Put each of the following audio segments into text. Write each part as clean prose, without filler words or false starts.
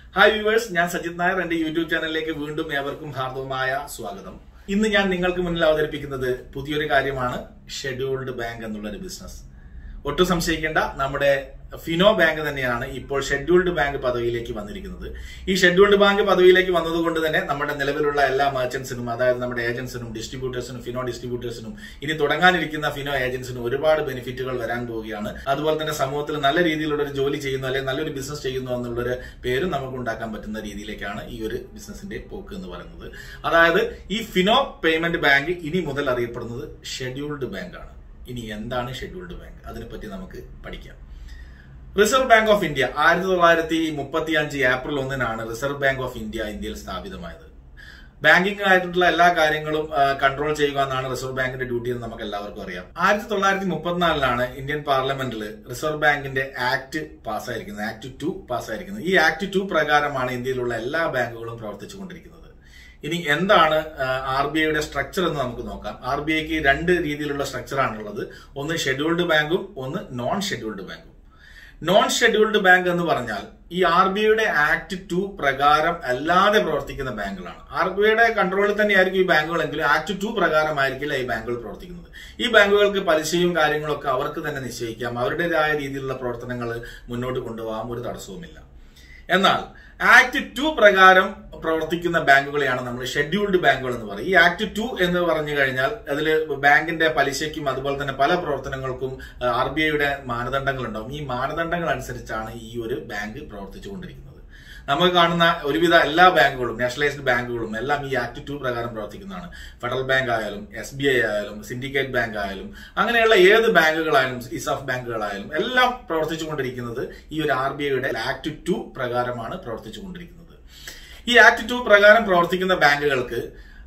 Hi viewers, ഞാൻ സജിത് നായർ. എന്റെ YouTube ചാനലിലേക്ക് വീണ്ടും ഏവർക്കും ഹാർദവമായ സ്വാഗതം. ഇന്ന് ഞാൻ നിങ്ങൾക്ക് മുന്നിൽ അവതരിപ്പിക്കുന്നത് പുതിയൊരു കാര്യമാണ്, ഷെഡ്യൂൾഡ് ബാങ്ക് എന്നുള്ളൊരു ബിസിനസ്. ഒട്ടും സംശയിക്കേണ്ട, നമ്മുടെ ഫിനോ ബാങ്ക് തന്നെയാണ് ഇപ്പോൾ ഷെഡ്യൂൾഡ് ബാങ്ക് പദവിയിലേക്ക് വന്നിരിക്കുന്നത്. ഈ ഷെഡ്യൂൾഡ് ബാങ്ക് പദവിയിലേക്ക് വന്നതുകൊണ്ട് തന്നെ നമ്മുടെ നിലവിലുള്ള എല്ലാ മെർച്ചന്റ്സിനും, അതായത് നമ്മുടെ ഏജന്റ്സിനും, ഡിസ്ട്രിബ്യൂട്ടേഴ്സിനും, ഫിനോ ഡിസ്ട്രിബ്യൂട്ടേഴ്സിനും, ഇനി തുടങ്ങാനിരിക്കുന്ന ഫിനോ ഏജന്റ്സിനും ഒരുപാട് ബെനിഫിറ്റുകൾ വരാൻ പോവുകയാണ്. അതുപോലെ തന്നെ സമൂഹത്തിൽ നല്ല രീതിയിലുള്ള ഒരു ജോലി ചെയ്യുന്നു അല്ലെങ്കിൽ നല്ലൊരു ബിസിനസ് ചെയ്യുന്നു എന്നുള്ളൊരു പേരും നമുക്ക് ഉണ്ടാക്കാൻ പറ്റുന്ന രീതിയിലേക്കാണ് ഈ ഒരു ബിസിനസിന്റെ പോക്ക് എന്ന് പറയുന്നത്. അതായത് ഈ ഫിനോ പേയ്മെന്റ് ബാങ്ക് ഇനി മുതൽ അറിയപ്പെടുന്നത് ഷെഡ്യൂൾഡ് ബാങ്ക് ആണ്. ഇനി എന്താണ് ഷെഡ്യൂൾഡ് ബാങ്ക്? അതിനെപ്പറ്റി നമുക്ക് പഠിക്കാം. Reserve bank of India 1935 April 1 reserve bank of India ഇന്ത്യയിൽ സ്ഥാപിതമായത്. ബാങ്കിംഗ് ആയിട്ടുള്ള എല്ലാ കാര്യങ്ങളും കൺട്രോൾ ചെയ്യുക എന്നാണ് റിസർവ് ബാങ്കിന്റെ ഡ്യൂട്ടി എന്ന് നമുക്ക് എല്ലാവർക്കും അറിയാം. 1934 ഇന്ത്യൻ പാർലമെന്റിൽ റിസർവ് ബാങ്കിന്റെ ആക്ട് പാസ്സായിരിക്കുന്നത്, ആക്ട് 2 പാസ്സായിരിക്കുന്നത്. ഈ ആക്ട് 2 പ്രകാരമാണ് ഇന്ത്യയിലുള്ള എല്ലാ ബാങ്കുകളും പ്രവർത്തിച്ചുകൊണ്ടിരിക്കുന്നത്. ഇനി എന്താണ് RBIയുടെ സ്ട്രക്ചർ എന്ന് നമുക്ക് നോക്കാം. RBIക്ക് രണ്ട് രീതിയിലുള്ള സ്ട്രക്ചറാണുള്ളത്. ഒന്ന് ഷെഡ്യൂൾഡ് ബാങ്കും ഒന്ന് നോൺ ഷെഡ്യൂൾഡ് ബാങ്കും. നോൺ ഷെഡ്യൂൾഡ് ബാങ്ക് എന്ന് പറഞ്ഞാൽ ഈ RBIയുടെ ആക്ട് 2 പ്രകാരം അല്ലാതെ പ്രവർത്തിക്കുന്ന ബാങ്കുകളാണ്. RBIയുടെ കൺട്രോളിൽ തന്നെയായിരിക്കും ഈ ബാങ്കുകളെങ്കിലും ആക്ട് 2 പ്രകാരമായിരിക്കില്ല ഈ ബാങ്കുകൾ പ്രവർത്തിക്കുന്നത്. ഈ ബാങ്കുകൾക്ക് പലിശയും കാര്യങ്ങളൊക്കെ അവർക്ക് തന്നെ നിശ്ചയിക്കാം, അവരുടേതായ രീതിയിലുള്ള പ്രവർത്തനങ്ങൾ മുന്നോട്ട് കൊണ്ടുപോകാൻ ഒരു തടസ്സവുമില്ല. എന്നാൽ ആക്ട് 2 പ്രകാരം പ്രവർത്തിക്കുന്ന ബാങ്കുകളെയാണ് നമ്മൾ ഷെഡ്യൂൾഡ് ബാങ്കുകൾ എന്ന് പറയും. ഈ ആക്ട് 2 എന്ന് പറഞ്ഞു കഴിഞ്ഞാൽ അതിൽ ബാങ്കിന്റെ പലിശയ്ക്കും അതുപോലെ തന്നെ പല പ്രവർത്തനങ്ങൾക്കും RBIയുടെ മാനദണ്ഡങ്ങളുണ്ടാവും. ഈ മാനദണ്ഡങ്ങൾ അനുസരിച്ചാണ് ഈ ഒരു ബാങ്ക് പ്രവർത്തിച്ചുകൊണ്ടിരിക്കുന്നത്. നമുക്ക് കാണുന്ന ഒരുവിധ എല്ലാ ബാങ്കുകളും, നാഷണലൈസ്ഡ് ബാങ്കുകളും എല്ലാം ഈ ആക്ട് 2 പ്രകാരം പ്രവർത്തിക്കുന്നതാണ്. ഫെഡറൽ ബാങ്ക് ആയാലും SBI ആയാലും സിൻഡിക്കേറ്റ് ബാങ്ക് ആയാലും അങ്ങനെയുള്ള ഏത് ബാങ്കുകളായാലും ഇസാഫ് ബാങ്കുകളായാലും എല്ലാം പ്രവർത്തിച്ചുകൊണ്ടിരിക്കുന്നത് ഈ ഒരു RBIയുടെ ആക്ട് 2 പ്രകാരമാണ് പ്രവർത്തിച്ചുകൊണ്ടിരിക്കുന്നത്. ഈ ആക്ട് 2 പ്രകാരം പ്രവർത്തിക്കുന്ന ബാങ്കുകൾക്ക്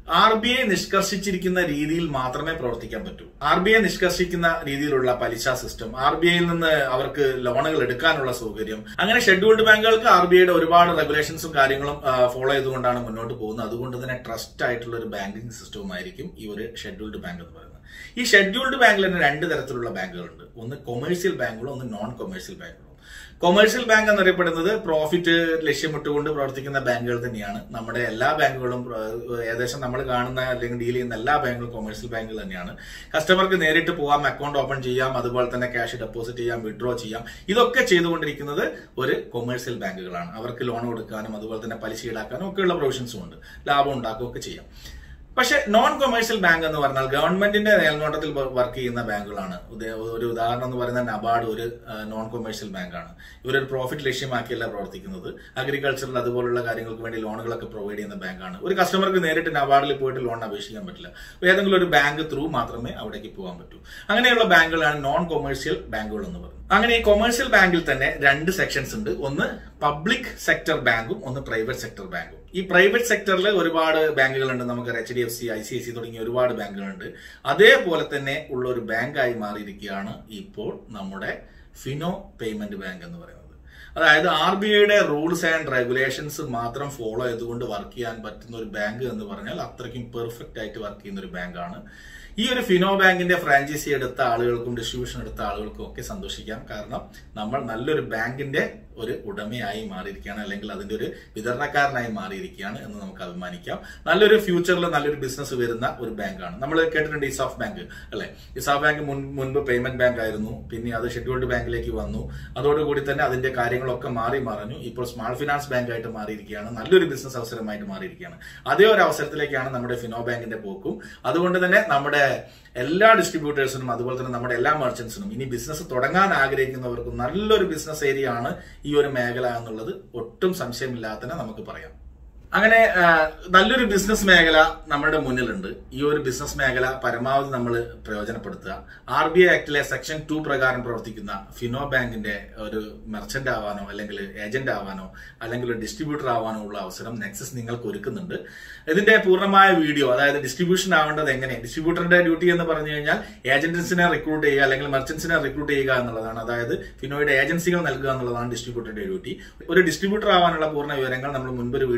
RBI നിഷ്കർഷിച്ചിരിക്കുന്ന രീതിയിൽ മാത്രമേ പ്രവർത്തിക്കാൻ പറ്റൂ. RBI നിഷ്കർഷിക്കുന്ന രീതിയിലുള്ള പലിശ സിസ്റ്റം, RBIയിൽ നിന്ന് അവർക്ക് ലോണുകൾ എടുക്കാനുള്ള സൗകര്യം, അങ്ങനെ ഷെഡ്യൂൾഡ് ബാങ്കുകൾക്ക് RBIയുടെ ഒരുപാട് റെഗുലേഷൻസും കാര്യങ്ങളും ഫോളോ ചെയ്തുകൊണ്ടാണ് മുന്നോട്ട് പോകുന്നത്. അതുകൊണ്ട് തന്നെ ട്രസ്റ്റ് ആയിട്ടുള്ള ഒരു ബാങ്കിങ് സിസ്റ്റവുമായിരിക്കും ഈ ഒരു ഷെഡ്യൂൾഡ് ബാങ്ക് എന്ന് പറയുന്നത്. ഈ ഷെഡ്യൂൾഡ് ബാങ്കിൽ തന്നെ രണ്ട് തരത്തിലുള്ള ബാങ്കുകളുണ്ട്. ഒന്ന് കൊമേഴ്സ്യൽ ബാങ്കുകളും ഒന്ന് നോൺ കൊമേഴ്സ്യൽ ബാങ്കുകളും. കൊമേഴ്സ്യൽ ബാങ്ക് എന്നറിയപ്പെടുന്നത് പ്രോഫിറ്റ് ലക്ഷ്യമിട്ടുകൊണ്ട് പ്രവർത്തിക്കുന്ന ബാങ്കുകൾ തന്നെയാണ്. നമ്മുടെ എല്ലാ ബാങ്കുകളും ഏകദേശം നമ്മൾ കാണുന്ന അല്ലെങ്കിൽ ഡീൽ ചെയ്യുന്ന എല്ലാ ബാങ്കുകളും കൊമേഴ്സ്യൽ ബാങ്കുകൾ തന്നെയാണ്. കസ്റ്റമർക്ക് നേരിട്ട് പോകാം, അക്കൗണ്ട് ഓപ്പൺ ചെയ്യാം, അതുപോലെ തന്നെ ക്യാഷ് ഡെപ്പോസിറ്റ് ചെയ്യാം, വിഡ്രോ ചെയ്യാം. ഇതൊക്കെ ചെയ്തുകൊണ്ടിരിക്കുന്നത് ഒരു കൊമേഴ്സ്യൽ ബാങ്കുകളാണ്. അവർക്ക് ലോൺ കൊടുക്കാനും അതുപോലെ തന്നെ പലിശ ഈടാക്കാനും ഒക്കെയുള്ള പ്രൊവിഷൻസും ഉണ്ട്, ലാഭം ഉണ്ടാക്കുകയൊക്കെ ചെയ്യാം. പക്ഷെ നോൺ കൊമേഴ്സ്യൽ ബാങ്ക് എന്ന് പറഞ്ഞാൽ ഗവൺമെന്റിന്റെ മേൽനോട്ടത്തിൽ വർക്ക് ചെയ്യുന്ന ബാങ്കുകളാണ്. ഒരു ഉദാഹരണം എന്ന് പറയുന്ന നബാർഡ് ഒരു നോൺ കൊമേഴ്സ്യൽ ബാങ്കാണ്. ഇവരൊരു പ്രോഫിറ്റ് ലക്ഷ്യമാക്കിയല്ല പ്രവർത്തിക്കുന്നത്. അഗ്രികൾച്ചറിൽ അതുപോലുള്ള കാര്യങ്ങൾക്ക് വേണ്ടി ലോണുകളൊക്കെ പ്രൊവൈഡ് ചെയ്യുന്ന ബാങ്കാണ്. ഒരു കസ്റ്റമർക്ക് നേരിട്ട് നബാർഡിൽ പോയിട്ട് ലോൺ അപേക്ഷിക്കാൻ പറ്റില്ല. ഏതെങ്കിലും ഒരു ബാങ്ക് ത്രൂ മാത്രമേ അവിടേക്ക് പോകാൻ പറ്റൂ. അങ്ങനെയുള്ള ബാങ്കുകളാണ് നോൺ കൊമേഴ്സ്യൽ ബാങ്കുകൾ എന്ന് പറയുന്നത്. അങ്ങനെ ഈ കൊമേഴ്സ്യൽ ബാങ്കിൽ തന്നെ രണ്ട് സെക്ഷൻസ് ഉണ്ട്. ഒന്ന് പബ്ലിക് സെക്ടർ ബാങ്കും ഒന്ന് പ്രൈവറ്റ് സെക്ടർ ബാങ്കും. ഈ പ്രൈവറ്റ് സെക്ടറിൽ ഒരുപാട് ബാങ്കുകളുണ്ട്. നമുക്ക് HDFC, ICICI തുടങ്ങിയ ഒരുപാട് ബാങ്കുകളുണ്ട്. അതേപോലെ തന്നെ ഉള്ള ഒരു ബാങ്കായി മാറിയിരിക്കുകയാണ് ഇപ്പോൾ നമ്മുടെ ഫിനോ പേയ്മെന്റ് ബാങ്ക് എന്ന് പറയുന്നത്. അതായത് RBIയുടെ റൂൾസ് ആൻഡ് റെഗുലേഷൻസ് മാത്രം ഫോളോ ചെയ്തുകൊണ്ട് വർക്ക് ചെയ്യാൻ പറ്റുന്ന ഒരു ബാങ്ക് എന്ന് പറഞ്ഞാൽ അത്രയ്ക്കും പെർഫെക്റ്റ് ആയിട്ട് വർക്ക് ചെയ്യുന്ന ഒരു ബാങ്കാണ്. ഈ ഒരു ഫിനോ ബാങ്കിന്റെ ഫ്രാഞ്ചൈസി എടുത്ത ആളുകൾക്കും ഡിസ്ട്രിബ്യൂഷൻ എടുത്ത ആളുകൾക്കും ഒക്കെ സന്തോഷിക്കാം. കാരണം നമ്മൾ നല്ലൊരു ബാങ്കിന്റെ ഒരു ഉടമയായി മാറിയിരിക്കുകയാണ്, അല്ലെങ്കിൽ അതിന്റെ ഒരു വിതരണക്കാരനായി മാറിയിരിക്കുകയാണ് എന്ന് നമുക്ക് അഭിമാനിക്കാം. നല്ലൊരു ഫ്യൂച്ചറിൽ നല്ലൊരു ബിസിനസ് വരുന്ന ഒരു ബാങ്കാണ്. നമ്മൾ കേട്ടിട്ടുണ്ട് ഇസാഫ് ബാങ്ക് അല്ലെ. ഇസാഫ് ബാങ്ക് മുൻപ് പേയ്മെന്റ് ബാങ്ക് ആയിരുന്നു, പിന്നെ അത് ഷെഡ്യൂൾഡ് ബാങ്കിലേക്ക് വന്നു. അതോടുകൂടി തന്നെ അതിന്റെ കാര്യങ്ങളൊക്കെ മാറി മറഞ്ഞു. ഇപ്പോൾ സ്മാൾ ഫിനാൻസ് ബാങ്ക് ആയിട്ട് മാറിയിരിക്കുകയാണ്, നല്ലൊരു ബിസിനസ് അവസരമായിട്ട് മാറിയിരിക്കുകയാണ്. അതേ ഒരു അവസരത്തിലേക്കാണ് നമ്മുടെ ഫിനോ ബാങ്കിന്റെ പോക്കും. അതുകൊണ്ട് തന്നെ നമ്മുടെ എല്ലാ ഡിസ്ട്രിബ്യൂട്ടേഴ്സിനും അതുപോലെ തന്നെ നമ്മുടെ എല്ലാ മെർച്ചന്റ്സിനും ഇനി ബിസിനസ് തുടങ്ങാൻ ആഗ്രഹിക്കുന്നവർക്കും നല്ലൊരു ബിസിനസ് ഏരിയ ആണ് ഈ ഒരു മേഖല എന്നുള്ളത് ഒട്ടും സംശയമില്ലാതെ തന്നെ നമുക്ക് പറയാം. അങ്ങനെ നല്ലൊരു ബിസിനസ് മേഖല നമ്മുടെ മുന്നിലുണ്ട്. ഈ ഒരു ബിസിനസ് മേഖല പരമാവധി നമ്മൾ പ്രയോജനപ്പെടുത്തുക. RBI ആക്ടിലെ സെക്ഷൻ 2 പ്രകാരം പ്രവർത്തിക്കുന്ന ഫിനോ ബാങ്കിന്റെ ഒരു മെർച്ചന്റ് ആവാനോ അല്ലെങ്കിൽ ഏജന്റ് ആവാനോ അല്ലെങ്കിൽ ഒരു ഡിസ്ട്രിബ്യൂട്ടർ ആവാനോ ഉള്ള അവസരം നെക്സസ് നിങ്ങൾക്ക് ഒരുക്കുന്നുണ്ട്. ഇതിന്റെ പൂർണ്ണമായ വീഡിയോ, അതായത് ഡിസ്ട്രിബ്യൂഷൻ ആവേണ്ടത് എങ്ങനെ, ഡിസ്ട്രിബ്യൂട്ടറുടെ ഡ്യൂട്ടി എന്ന് പറഞ്ഞു കഴിഞ്ഞാൽ ഏജന്റ്സിനെ റിക്രൂട്ട് ചെയ്യുക അല്ലെങ്കിൽ മെർച്ചന്റ്സിനെ റിക്രൂട്ട് ചെയ്യുക എന്നുള്ളതാണ്. അതായത് ഫിനോയുടെ ഏജൻസികൾ നൽകുക എന്നുള്ളതാണ് ഡിസ്ട്രിബ്യൂട്ടറുടെ ഡ്യൂട്ടി. ഒരു ഡിസ്ട്രിബ്യൂട്ടർ ആവാനുള്ള പൂർണ്ണ വിവരങ്ങൾ നമ്മൾ മുൻപൊരു വീഡിയോയിൽ ചെയ്തു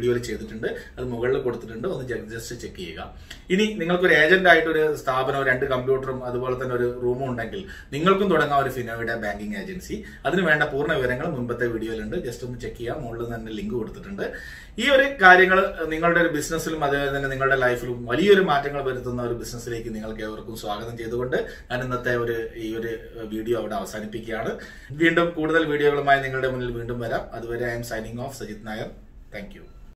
ചെയ്തിട്ടുണ്ട്, അത് മുകളിൽ കൊടുത്തിട്ടുണ്ട്, ഒന്ന് ജസ്റ്റ് ചെക്ക് ചെയ്യുക. ഇനി നിങ്ങൾക്കൊരു ഏജന്റ് ആയിട്ട് ഒരു സ്ഥാപനം, 2 കമ്പ്യൂട്ടറും അതുപോലെ തന്നെ ഒരു റൂമും ഉണ്ടെങ്കിൽ നിങ്ങൾക്കും തുടങ്ങാം ഒരു ഫിനോയുടെ ബാങ്കിങ് ഏജൻസി. അതിന് വേണ്ട പൂർണ്ണ വിവരങ്ങൾ മുൻപത്തെ വീഡിയോയിലുണ്ട്, ജസ്റ്റ് ഒന്ന് ചെക്ക് ചെയ്യാം. മുകളിൽ തന്നെ ലിങ്ക് കൊടുത്തിട്ടുണ്ട്. ഈ ഒരു കാര്യങ്ങൾ നിങ്ങളുടെ ഒരു ബിസിനസ്സിലും അതുപോലെ തന്നെ നിങ്ങളുടെ ലൈഫിലും വലിയൊരു മാറ്റങ്ങൾ വരുത്തുന്ന ഒരു ബിസിനസ്സിലേക്ക് നിങ്ങൾക്ക് ഏവർക്കും സ്വാഗതം ചെയ്തുകൊണ്ട് ഞാൻ ഇന്നത്തെ ഈ ഒരു വീഡിയോ അവിടെ അവസാനിപ്പിക്കുകയാണ്. വീണ്ടും കൂടുതൽ വീഡിയോകളുമായി നിങ്ങളുടെ മുന്നിൽ വീണ്ടും വരാം. അതുവരെ I'm signing off, Sajith Nair. Thank U.